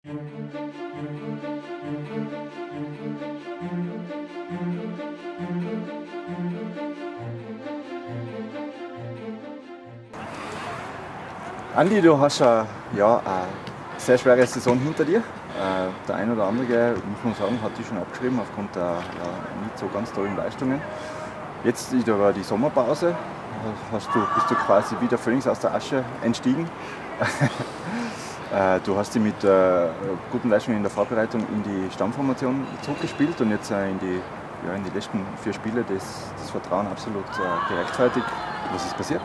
Andi, du hast eine sehr schwere Saison hinter dir. Der ein oder andere, muss man sagen, hat dich schon abgeschrieben aufgrund der nicht so ganz tollen Leistungen. Jetzt über die Sommerpause bist du quasi wieder Phönix aus der Asche entstiegen. Du hast dich mit guten Leistungen in der Vorbereitung in die Stammformation zurückgespielt und jetzt in die letzten 4 Spiele das Vertrauen absolut gerechtfertigt. Was ist passiert?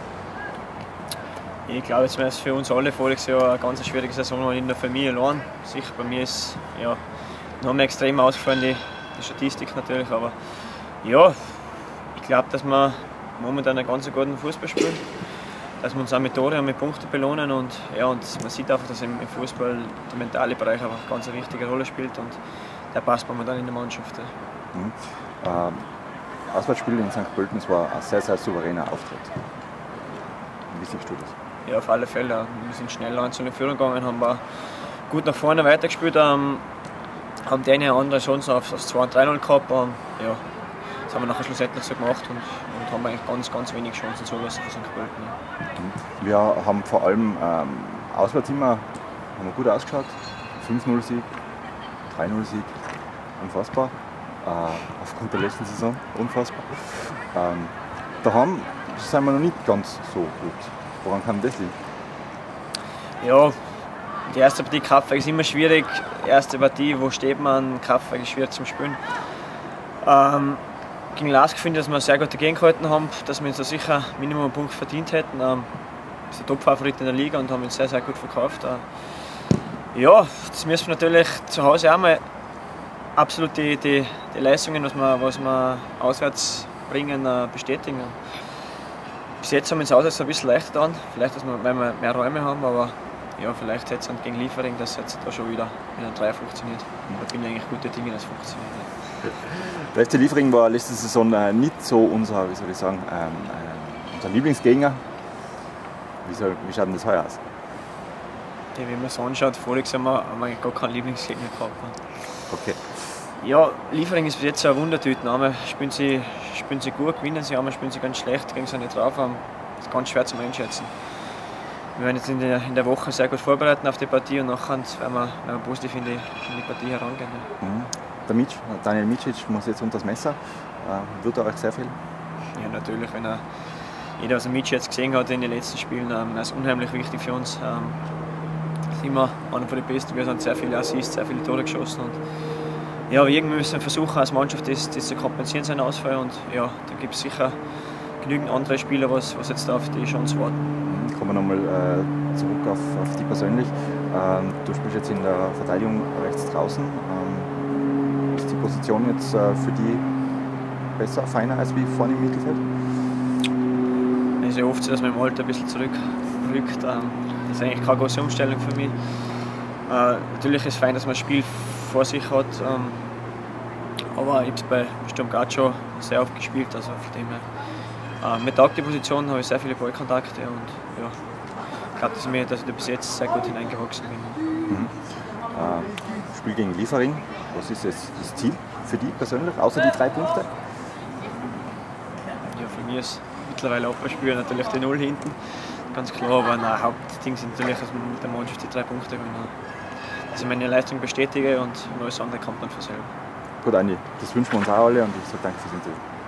Ich glaube, jetzt wäre es für uns alle voriges Jahr eine ganz schwierige Saison, in der Familie allein. Sicher bei mir ist noch mehr extrem ausgefallen, die Statistik natürlich, aber ja, ich glaube, dass wir momentan einen ganz guten Fußball spielen, dass wir uns auch mit Tore und mit Punkten belohnen und man sieht einfach, dass im Fußball der mentale Bereich einfach eine ganz wichtige Rolle spielt und der passt momentan in der Mannschaft. Mhm. Auswärtsspiel in St. Pölten, es war ein sehr, sehr souveräner Auftritt. Wie siehst du das? Ja, auf alle Fälle. Wir sind schnell 1-0 in Führung gegangen, haben auch gut nach vorne weitergespielt, haben die eine oder andere Chance aufs 2-3-0 gehabt. Das haben wir nachher schlussendlich so gemacht und haben eigentlich ganz, ganz wenig Chancen zugelassen für St. Pölten. Wir haben vor allem auswärts immer gut ausgeschaut. 5-0-Sieg, 3-0-Sieg, unfassbar. Aufgrund der letzten Saison, unfassbar. Daheim sind wir noch nicht ganz so gut. Woran kann das liegen? Ja, die erste Partie Kraftwerk ist immer schwierig. Die erste Partie, wo steht man, Kraftwerk ist schwierig zum Spielen. Gegen Lask finde ich, dass wir sehr gut dagegen gehalten haben, dass wir uns da sicher Minimum einen Punkt verdient hätten. Wir sind der Top-Favorit in der Liga und haben uns sehr, sehr gut verkauft. Das müssen wir natürlich zu Hause auch mal absolut die Leistungen, was wir auswärts bringen, bestätigen. Bis jetzt haben wir uns auswärts ein bisschen leichter getan, vielleicht, weil wir mehr Räume haben, aber vielleicht jetzt gegen Liefering, dass jetzt da schon wieder ein Dreier funktioniert. Da bin ich eigentlich gute Dinge, dass es funktioniert. Der FC Liefering war letzte Saison nicht so unser Lieblingsgegner. Wie schaut denn das heuer aus? Wenn man es anschaut, voriges Jahr haben wir eigentlich gar keinen Lieblingsgegner gehabt. Okay. Ja, Liefering ist bis jetzt so eine Wundertüte. Einmal spielen sie gut, gewinnen sie, einmal spielen sie ganz schlecht, gehen sie nicht drauf. Das ist ganz schwer zu einschätzen. Wir werden jetzt in der Woche sehr gut vorbereiten auf die Partie und nachher werden wir positiv in die Partie herangehen. Ja. Der Daniel Micic muss jetzt unter das Messer. Wird er euch sehr viel? Ja, natürlich. Jeder, was Micic jetzt gesehen hat in den letzten Spielen, ist unheimlich wichtig für uns. Ist immer einer von den Besten. Wir haben sehr viele Assists, sehr viele Tore geschossen. Und irgendwie müssen wir versuchen, als Mannschaft das zu kompensieren, seinen Ausfall. Und da gibt es sicher genügend andere Spieler, was jetzt auf die Chance warten. Kommen wir nochmal zurück auf dich persönlich. Du spielst jetzt in der Verteidigung rechts draußen. Ist die Position jetzt für dich besser, feiner als wie vorne im Mittelfeld? Es ist ja oft so, dass man im Alter ein bisschen zurückrückt. Das ist eigentlich keine große Umstellung für mich. Natürlich ist es fein, dass man ein Spiel vor sich hat. Aber ich habe bei Sturm Graz schon sehr oft gespielt. Also von dem her. Mit der Position habe ich sehr viele Ballkontakte und ich glaube, dass ich da bis jetzt sehr gut hineingewachsen bin. Spiel gegen Liefering. Was ist jetzt das Ziel für dich persönlich, außer die 3 Punkte? Ja, für mich ist mittlerweile Abwehrspiel natürlich die 0 hinten. Ganz klar, aber nein, Hauptding sind natürlich, dass man mit der Mannschaft die 3 Punkte gewinnen. Dass ich meine Leistung bestätige und alles andere kommt dann von selber. Gut, Andi, das wünschen wir uns auch alle und ich sage danke fürs Interview.